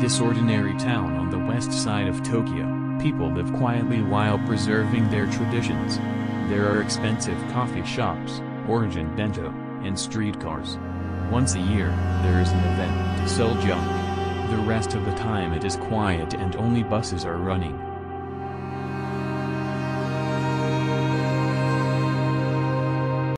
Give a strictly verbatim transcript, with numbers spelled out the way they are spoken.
this ordinary town on the west side of Tokyo, people live quietly while preserving their traditions. There are expensive coffee shops, origin bento, and streetcars. Once a year, there is an event to sell junk. The rest of the time it is quiet and only buses are running.